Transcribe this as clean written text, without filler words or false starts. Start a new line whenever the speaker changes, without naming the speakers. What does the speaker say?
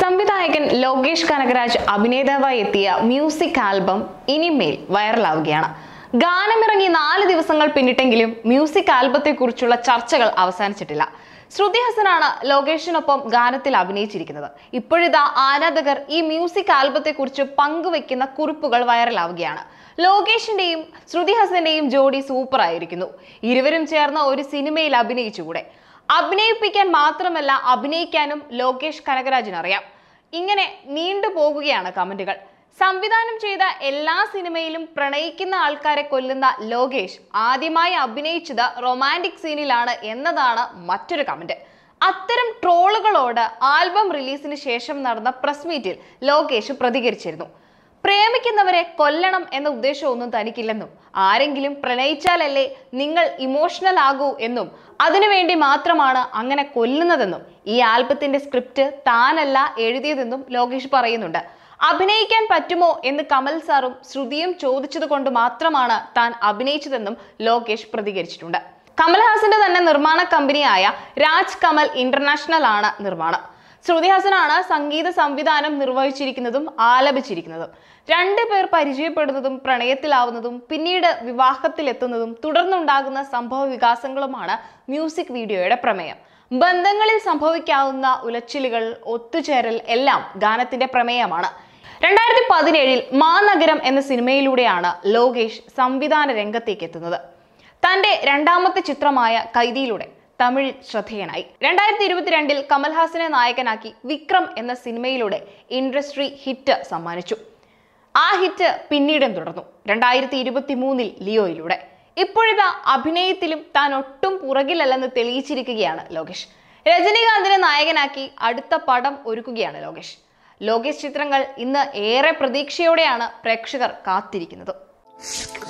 സംവിധായകൻ ലോകേഷ് കനകരാജ് അഭിനേതാവായി എത്തിയ music album ഇനിമേൽ വൈറലാവുകയാണ്. ഗാനമിറങ്ങി 4 ദിവസങ്ങൾ പിന്നിട്ടെങ്കിലും മ്യൂസിക് ആൽബത്തെക്കുറിച്ചുള്ള ചർച്ചകൾ അവസാനിച്ചിട്ടില്ല. ശ്രുതി ഹസനാണ് ലോകേഷിനൊപ്പം ഗാനത്തിൽ അഭിനയിച്ചിരിക്കുന്നത്. ഇപ്പോഴിതാ ആരാധകർ ഈ മ്യൂസിക് ആൽബത്തെക്കുറിച്ച് പങ്കുവെക്കുന്ന കുറിപ്പുകൾ വൈറലാവുകയാണ്. ലോകേഷിന്റെയും ശ്രുതി ഹസന്റെയും ജോഡി സൂപ്പർ ആയിരിക്കുന്നു. ഇരുവരും ചേർന്ന ഒരു സിനിമയിൽ അഭിനയിച്ചുകൂടെ? അഭിനയിപ്പിക്കാൻ മാത്രമല്ല, അഭിനയിക്കാനും ലോകേഷ് കനകരാജിന് അറിയാം. ഇങ്ങനെ നീണ്ടുപോകുകയാണ് കമന്റുകൾ. സംവിധാനം ചെയ്ത എല്ലാ സിനിമയിലും പ്രണയിക്കുന്ന ആൾക്കാരെ കൊല്ലുന്ന ലോകേഷ് ആദ്യമായി അഭിനയിച്ചത് റൊമാൻറ്റിക് സീനിലാണ് എന്നതാണ് മറ്റൊരു കമന്റ്. അത്തരം ട്രോളുകളോട് ആൽബം റിലീസിന് ശേഷം നടന്ന പ്രസ് മീറ്റിൽ ലോകേഷ് പ്രതികരിച്ചിരുന്നു. പ്രേമിക്കുന്നവരെ കൊല്ലണം എന്ന ഉദ്ദേശമൊന്നും തനിക്കില്ലെന്നും ആരെങ്കിലും പ്രണയിച്ചാലല്ലേ നിങ്ങൾ ഇമോഷണൽ ആകൂ എന്നും അതിനുവേണ്ടി മാത്രമാണ് അങ്ങനെ കൊല്ലുന്നതെന്നും ഈ ആൽബത്തിന്റെ സ്ക്രിപ്റ്റ് താനല്ല എഴുതിയതെന്നും ലോകേഷ് പറയുന്നുണ്ട്. അഭിനയിക്കാൻ പറ്റുമോ എന്ന് കമൽ സാറും ശ്രുതിയും ചോദിച്ചത് കൊണ്ട് മാത്രമാണ് താൻ അഭിനയിച്ചതെന്നും ലോകേഷ് പ്രതികരിച്ചിട്ടുണ്ട്. കമൽഹാസന്റെ തന്നെ നിർമ്മാണ കമ്പനിയായ രാജ് കമൽ ഇന്റർനാഷണൽ ആണ് നിർമ്മാണം. ശ്രുതി ഹസനാണ് സംഗീത സംവിധാനം നിർവഹിച്ചിരിക്കുന്നതും ആലപിച്ചിരിക്കുന്നതും. 2 പേർ പരിചയപ്പെടുന്നതും പ്രണയത്തിലാവുന്നതും പിന്നീട് വിവാഹത്തിലെത്തുന്നതും തുടർന്നുണ്ടാകുന്ന സംഭവ വികാസങ്ങളുമാണ് മ്യൂസിക് വീഡിയോയുടെ പ്രമേയം. ബന്ധങ്ങളിൽ സംഭവിക്കാവുന്ന ഉലച്ചിലുകൾ, ഒത്തുചേരൽ എല്ലാം ഗാനത്തിന്റെ പ്രമേയമാണ്. 2017 മാനഗരം എന്ന സിനിമയിലൂടെയാണ് ലോകേഷ് സംവിധാന രംഗത്തേക്ക് എത്തുന്നത്. തന്റെ 2ാമത്തെ ചിത്രമായ കൈദിയിലൂടെ തമിഴിൽ ശ്രദ്ധേയനായി. 2022 കമൽഹാസനെ നായകനാക്കി വിക്രം എന്ന സിനിമയിലൂടെ ഇൻഡസ്ട്രി ഹിറ്റ് സമ്മാനിച്ചു. ആ ഹിറ്റ് പിന്നീടും തുടർന്നു 2023 ലിയോയിലൂടെ. ഇപ്പോഴിതാ അഭിനയത്തിലും താൻ ഒട്ടും പുറകിലല്ലെന്ന് തെളിയിച്ചിരിക്കുകയാണ് ലോകേഷ്. രജനീകാന്തിനെ നായകനാക്കി അടുത്ത പടം ഒരുക്കുകയാണ് ലോകേഷ്. ലോകേഷ് ചിത്രങ്ങൾ ഇന്ന് ഏറെ പ്രതീക്ഷയോടെയാണ് പ്രേക്ഷകർ കാത്തിരിക്കുന്നത്.